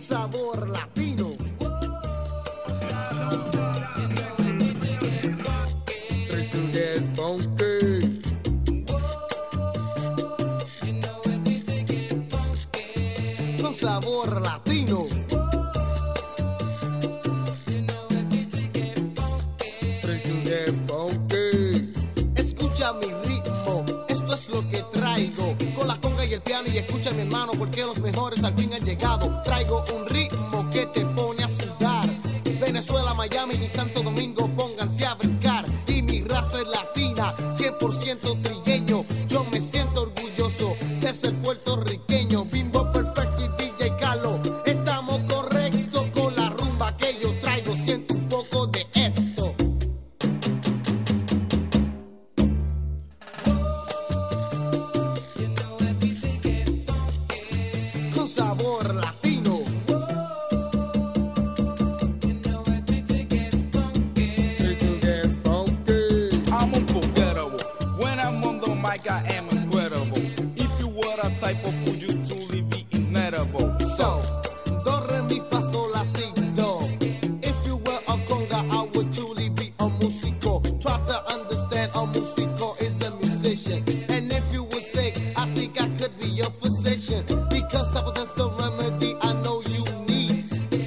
sabor latino. Con sabor latino. Escucha mi ritmo, esto es lo que traigo. Con la conga y el piano, y escucha mi hermano, porque los mejores al fin han llegado. Traigo un ritmo que te pone a sudar. Venezuela, Miami y Santo Domingo, pónganse a brincar. Y mi raza es latina, 100% trigueño. Yo me siento orgulloso de ser puertorriqueño. Bimbo Perfecto y DJ Carlos, estamos correctos con la rumba que yo traigo. Siento un poco de esto. Con sabor latino. I'm unforgettable. When I'm on the mic, I am incredible. If you were a type of food, you'd truly be inedible. So, do, re, mi, fa, sol, la, si, do. If you were a conga, I would truly be a musico. Try to understand, a musico is a musician. And if you would say, I think I could be your physician, because I possess the remedy I know you need.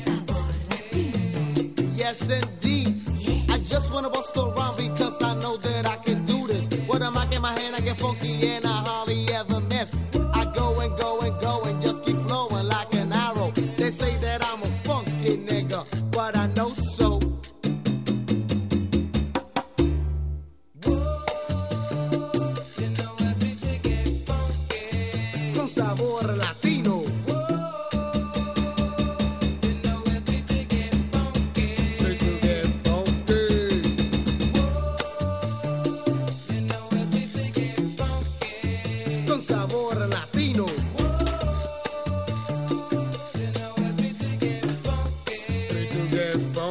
Yes, indeed. I just wanna bust around because I know that I can do this. With a mic in my hand, I get funky and I hardly ever miss. I go and go and go and just keep flowing like an arrow. They say that I'm a funky nigga, but I know so. Con sabor latino. Con sabor latino. Get